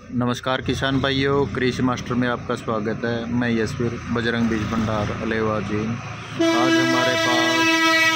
नमस्कार किसान भाइयों, कृषि मास्टर में आपका स्वागत है। मैं यशवीर बजरंग बीज भंडार अलेवा जी। आज हमारे पास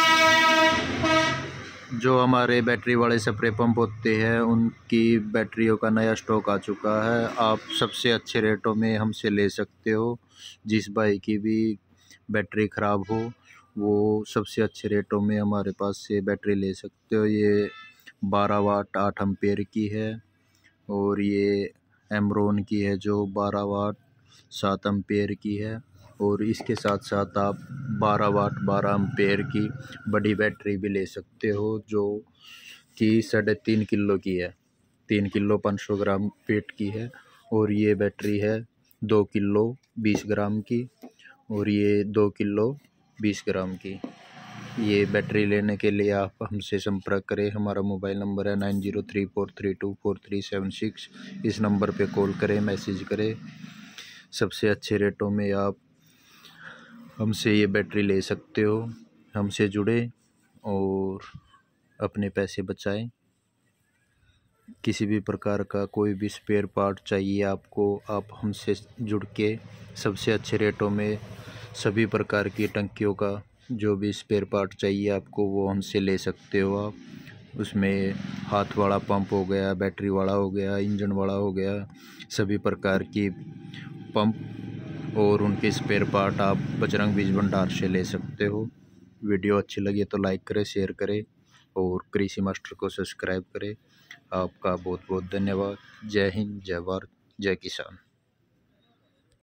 जो हमारे बैटरी वाले स्प्रे पंप होते हैं उनकी बैटरियों का नया स्टॉक आ चुका है। आप सबसे अच्छे रेटों में हमसे ले सकते हो। जिस भाई की भी बैटरी ख़राब हो वो सबसे अच्छे रेटों में हमारे पास से बैटरी ले सकते हो। ये 12 वाट 8 एम्पेयर की है और ये एमरॉन की है जो 12 वाट 7 एम्पेयर की है। और इसके साथ साथ आप 12 वाट 12 एम्पेयर की बड़ी बैटरी भी ले सकते हो जो कि 3.5 किलो की है। 3 किलो 500 ग्राम वेट की है। और ये बैटरी है 2 किलो 20 ग्राम की और ये 2 किलो 20 ग्राम की। ये बैटरी लेने के लिए आप हमसे संपर्क करें। हमारा मोबाइल नंबर है 9034324376। इस नंबर पे कॉल करें, मैसेज करें। सबसे अच्छे रेटों में आप हमसे ये बैटरी ले सकते हो। हमसे जुड़े और अपने पैसे बचाएं। किसी भी प्रकार का कोई भी स्पेयर पार्ट चाहिए आपको, आप हमसे जुड़ के सबसे अच्छे रेटों में सभी प्रकार की टंकियों का जो भी स्पेयर पार्ट चाहिए आपको वो हमसे ले सकते हो। आप उसमें हाथ वाला पंप हो गया, बैटरी वाला हो गया, इंजन वाला हो गया, सभी प्रकार की पंप और उनके स्पेयर पार्ट आप बजरंग बीज भंडार से ले सकते हो। वीडियो अच्छी लगी तो लाइक करें, शेयर करें और कृषि मास्टर को सब्सक्राइब करें। आपका बहुत बहुत धन्यवाद। जय हिंद, जय भारत, जय किसान।